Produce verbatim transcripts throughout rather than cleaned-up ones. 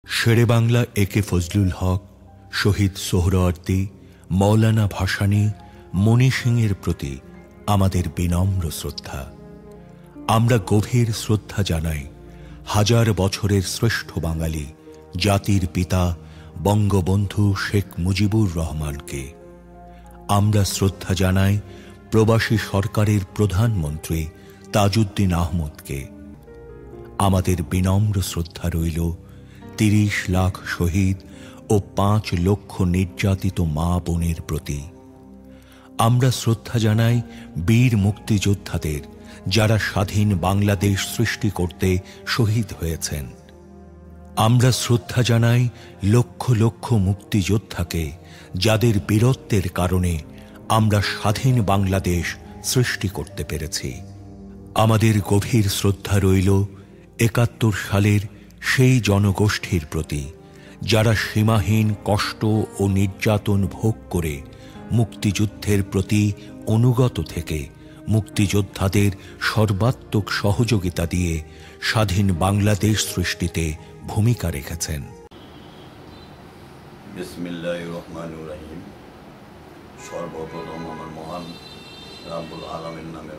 शेरे बांगला एके फजलुल हक शहीद सोहरावर्दी मौलाना भासानी मणि सिंहेर प्रति आमादेर विनम्र श्रद्धा। आमरा गभीर श्रद्धा जानाई हजार बछरेर श्रेष्ठ बांगाली जातिर पिता बंगबंधु शेख मुजिबुर रहमानके। आमरा श्रद्धा जानाई प्रवासी सरकारेर प्रधानमंत्री ताजुद्दीन आहमदके। आमादेर विनम्र श्रद्धा रइल तीस लाख शहीद और पाँच लक्ष निर्यातित मा बोनेर प्रति। आमरा श्रद्धा जानाई वीर मुक्तियोद्धादेर जारा स्वाधीन बांग्लादेश सृष्टि करते शहीद हয়েছেন। आमरा श्रद्धा जानाई लक्ष लक्ष मुक्तियोद्धाके जादेर वीरत्वेर कारणे आमरा स्वाधीन बांग्लादेश सृष्टि करते पेरेছি। आमादेर गभीर श्रद्धा रइल एकात्तर सालेर সেই জনগোষ্ঠীর প্রতি যারা সীমাহীন কষ্ট ও নির্যাতন ভোগ করে মুক্তিযুদ্ধের প্রতি অনুগত থেকে মুক্তিযোদ্ধাদের সর্বাত্মক সহযোগিতা দিয়ে স্বাধীন বাংলাদেশ সৃষ্টিতে ভূমিকা রেখেছেন। বিসমিল্লাহির রহমানির রহিম। সর্বপ্রথম আমার মহান রব্বুল আলামিন নামে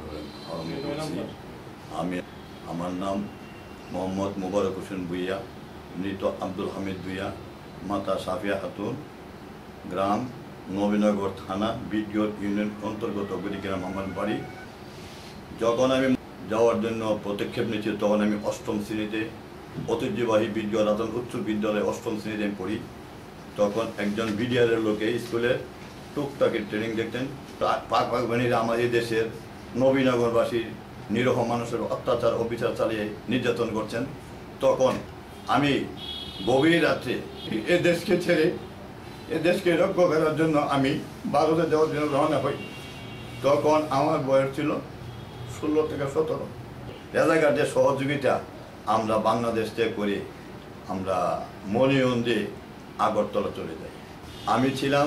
আমি আমার নাম मोहम्मद मुबारक हुसैन भुइया, मृत आब्दुल हामिद भुइया, माता साफिया खातून, ग्राम नवीनगर थाना बिडिओ इউনিয়ন अंतर्गत गुड़ीग्राम আমার বাড়ি। যখন আমি যাওয়ার জন্য পদক্ষেপ নিয়েছি তখন আমি অষ্টম শ্রেণীতে ঐতিহ্যবাহী বিডিও রাজন উচ্চ বিদ্যালয়ে অষ্টম শ্রেণীতে পড়ি। তখন একজন বিডিআরের লোকে স্কুলে টুকটাকে ট্রেনিং দেখতেন। পাক পাক বাহিনীরা আমাদের দেশের নবীনগরবাসীর নিরহ মানুষের অত্যাচার অবিচার চালিয়ে নির্যাতন করছেন। তখন আমি গভীর রাত্রে এ দেশকে ছেড়ে এ দেশকে রক্ষা করার জন্য আমি ভারতে যাওয়ার জন্য রওনা হই। তখন আমার বয়স ছিল ষোলো থেকে সতেরো। রাজাঘাটের সহযোগিতা আমরা বাংলাদেশ থেকে করে আমরা মনিগঞ্জে আগরতলা চলে যাই। আমি ছিলাম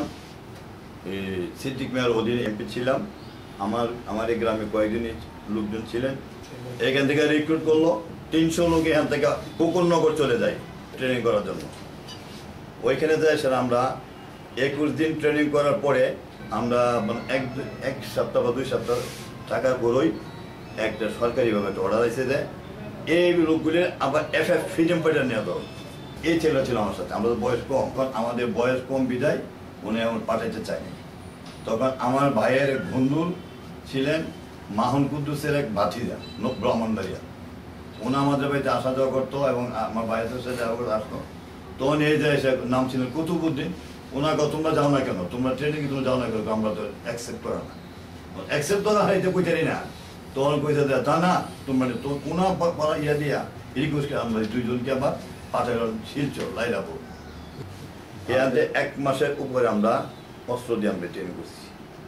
সিদ্দিক মিয়ার অধীনে এমপি ছিলাম। আমার আমার এই গ্রামে কয়েকদিনই লোকজন ছিলেন। এখান থেকে রিক্রুট করলো তিনশো লোক এখান থেকে কুকুরনগর চলে যায় ট্রেনিং করার জন্য। ওইখানে যাই স্যার আমরা একুশ দিন ট্রেনিং করার পরে আমরা মানে এক এক সপ্তাহ বা দুই সপ্তাহ থাকার পরই একটা সরকারিভাবে একটা অর্ডার এসে দেয় এই লোকগুলির আবার এফ এফ ফ্রিডম ফাইটার নেওয়া দরকার। এই ছেলেটা ছিল আমার সাথে। আমাদের বয়স কম, কারণ আমাদের বয়স কম বিদায় উনি আমার পাঠাইতে চায়নি। তখন আমার ভাইয়ের এক বন্ধু ছিলেন মাহুন কুদ্দুসের এক ভাতিজা ব্রাহ্মণবাড়িয়া। ওনা আমাদের বাড়িতে আসা যাওয়া করতো এবং আমার ভাইয়ের সাথে যাওয়া করে আসতো। তখন এই যে নাম ছিলেন কুতুবুদ্দিন। ওনাকে তোমরা যাও না কেন, তোমরা ট্রেনিংয়ে তুমি যাও না কেন, আমরা তো অ্যাকসেপ্ট করা না। অ্যাকসেপ্ট করা হয়তো কইতারি না। তখন কইতে দেয় তা না তোমরা তো ওনা পাড়া ইয়া দিয়া রিকোয়েস্ট করে আমরা দুইজনকে আবার পাঠালাম শিলচর লাইলাপুর। এতে এক মাসের উপরে আমরা অস্ত্র দিয়ে আমরা ট্রেনিং করছি।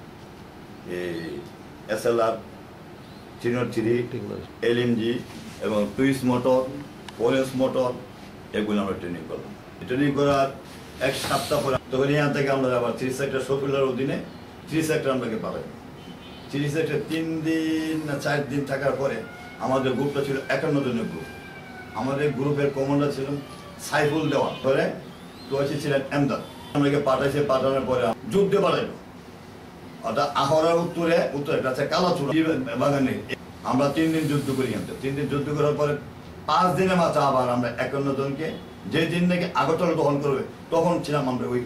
এই এস এল আর চিনো থ্রি এল এম জি এবং টুইস মোটর ওয়েস মোটর এগুলো আমরা ট্রেনিং করলাম। ট্রেনিং করার এক সপ্তাহ পরে তখন এখান থেকে আমরা আবার থ্রি সেক্টর শফিলার অধীনে থ্রি সেক্টর আমাকে পাঠাই। থ্রি সেক্টর তিন দিন না চার দিন থাকার পরে আমাদের গ্রুপটা ছিল একান্ন জনের গ্রুপ। আমাদের গ্রুপের কমান্ডার ছিলেন সাইফুল দেওয়ান, ধরে তো ছিলেন এমদাদ। আমাকে পাঠাইছে, পাঠানোর পরে যুদ্ধে পাঠাইল। অর্থাৎ আহরার উত্তরে উত্তরে কাছে কালাচুরা বাগানে আমরা তিন দিন যুদ্ধ করি। কিন্তু তিন দিন যুদ্ধ করার পরে পাঁচ দিনের মাথা আবার আমরা একান্ন জনকে যে দিন থেকে আগরতলা দখল করবে তখন ছিলাম আমরা ওই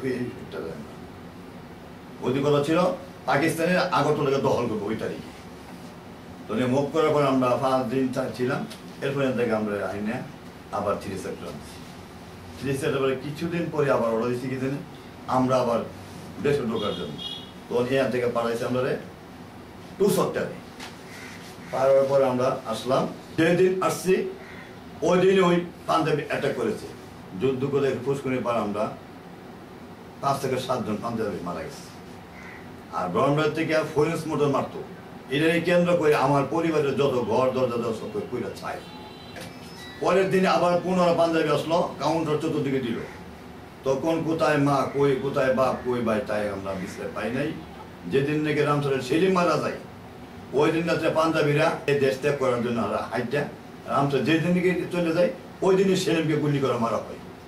অধিকতা ছিল পাকিস্তানের আগরতলাকে দখল করবো ওই তারিখে। তো মুভ করার পরে আমরা পাঁচ দিন ছিলাম। এরপরে থেকে আমরা আইনে আবার থ্রি সেক্টর আনছি। থ্রি সেক্টর পরে কিছুদিন পরে আবার অর্ডার দিচ্ছি কি জানি আমরা আবার দেশে ঢোকার জন্য। তখন এখান থেকে পাঠাইছি আমরা টু সেক্টরে। পাড়ার পরে আমরা আসলাম। যেদিন আসছি ওই দিন ওই পাঞ্জাবি অ্যাটাক করেছে। যুদ্ধ করে ফুসকুনি পার আমরা পাঁচ থেকে সাতজন পাঞ্জাবি মারা গেছে। আর ব্রহ্মবাড়ি থেকে ফরেন্স মোটর মারতো। এটাই কেন্দ্র করে আমার পরিবারের যত ঘর দরজা যত সব কইরা ছাই। পরের দিনে আবার পুনরায় পাঞ্জাবি আসলো, কাউন্টার চতুর্দিকে দিল। তখন কোথায় মা কই, কোথায় বাপ কই ভাই তাই আমরা বিশ্রাম পাই নাই। যেদিন নাকি রামচরের সেলিম মারা যায় ওই দিন রাত্রে পাঞ্জাবিরা এই দেশ ত্যাগ করার জন্য হাইটা রামচর যেদিন নাকি চলে যায় ওই দিনই সেলিমকে গুলি করে মারা হয়।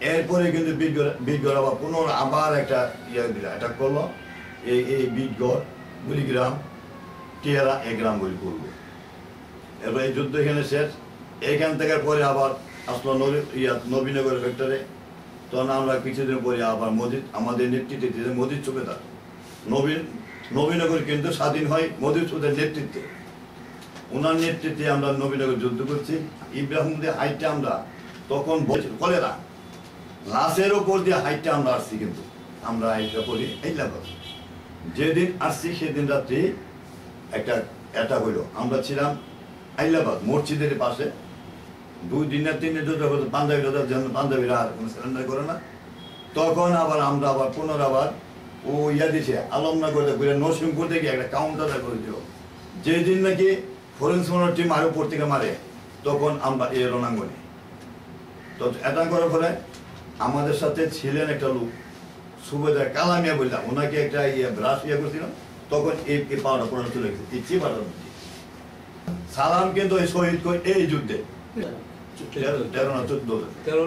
এরপরে কিন্তু বীরগড় বীরগড় আবার পুনর আবার একটা ইয়ে দিল অ্যাটাক করলো, এই এই বীরগড় গুলিগ্রাম টিয়ারা এক গ্রাম বলি করবো। এবার এই যুদ্ধ এখানে শেষ। এইখান থেকে পরে আবার আসলো ইয়া নবীনগর ফ্যাক্টরে। তখন আমরা কিছুদিন পরে আবার মজিদ আমাদের নেতৃত্বে মজিদ সুবেদার নবীন নবীনগর কিন্তু স্বাধীন হয় মজিদ সুবেদার নেতৃত্বে। ওনার নেতৃত্বে আমরা নবীনগর যুদ্ধ করছি। ইব্রাহিমদের হাইটে আমরা তখন কলেরা লাশের ওপর দিয়ে হাইটে আমরা আসছি, কিন্তু আমরা হাইটটা করি হাইলাবাদ। যেদিন আসছি সেদিন রাত্রি একটা অ্যাটাক হইল। আমরা ছিলাম হাইলাবাদ মসজিদের পাশে। দুই দিন না তিন দিন যুদ্ধ করতো, পাঞ্জাবিরা যেন পাঞ্জাবিরা আর কোনো সিলিন্ডার করে না। তখন আবার আমরা আবার পুনর আবার ও ইয়া দিছে আলমনগরে ঘুরে নরসিংপুর থেকে একটা কাউন্টার করে দিল। যেদিন নাকি ফরেন্সিক টিম আরো উপর থেকে মারে, তখন আমরা এই রণাঙ্গনে তো অ্যাটাক করার ফলে আমাদের সাথে ছিলেন একটা লোক সুবেদার কালামিয়া বললাম, ওনাকে একটা ইয়ে ব্রাশ ইয়ে করছিলাম। তখন এই পাওয়াটা পুরো চলে গেছে এই চিপাটা। সালাম কিন্তু এই শহীদ করে এই যুদ্ধে তেরো না চোদ্দ তেরো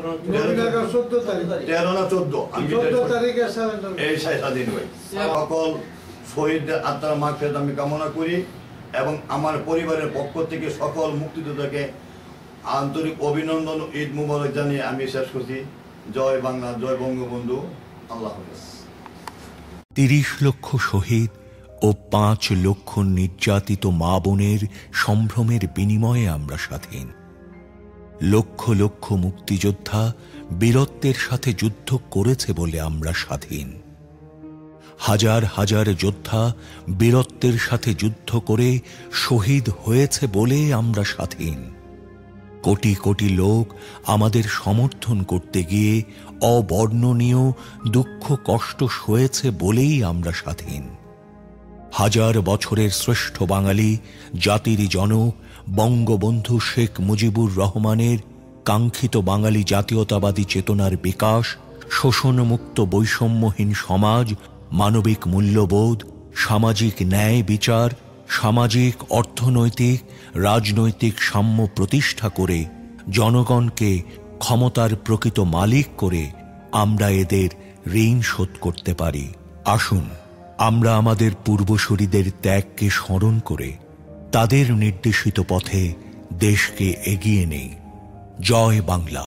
না চোদ্দ এই স্বাধীন হই। সকল শহীদদের আত্মার মাগফিরাত আমি কামনা করি এবং আমার পরিবারের পক্ষ থেকে সকল মুক্তিযোদ্ধাকে আন্তরিক অভিনন্দন ঈদ মুবারক জানিয়ে আমি শেষ করছি। জয় বাংলা, জয় বঙ্গবন্ধু, আল্লাহ হাফেজ। তিরিশ লক্ষ শহীদ ও পাঁচ লক্ষ নির্যাতিত মা বোনের সম্ভ্রমের বিনিময়ে আমরা স্বাধীন। লক্ষ লক্ষ মুক্তিযোদ্ধা বীরত্বের সাথে যুদ্ধ করেছে বলে আমরা স্বাধীন। হাজার হাজার যোদ্ধা বীরত্বের সাথে যুদ্ধ করে শহীদ হয়েছে বলে আমরা স্বাধীন। কোটি কোটি লোক আমাদের সমর্থন করতে গিয়ে অবর্ণনীয় দুঃখ কষ্ট সয়েছে বলেই আমরা স্বাধীন। হাজার বছরের শ্রেষ্ঠ বাঙালি জাতির জনক বঙ্গবন্ধু শেখ মুজিবুর রহমানের কাঙ্ক্ষিত বাঙালি জাতীয়তাবাদী চেতনার বিকাশ, শোষণমুক্ত বৈষম্যহীন সমাজ, মানবিক মূল্যবোধ, সামাজিক ন্যায় বিচার, সামাজিক অর্থনৈতিক রাজনৈতিক সাম্য প্রতিষ্ঠা করে জনগণকে ক্ষমতার প্রকৃত মালিক করে আমরা এদের ঋণ শোধ করতে পারি। আসুন আমরা আমাদের পূর্বসূরীদের ত্যাগকে স্মরণ করে তাদের নির্দেশিত পথে দেশকে এগিয়ে নেই। জয় বাংলা।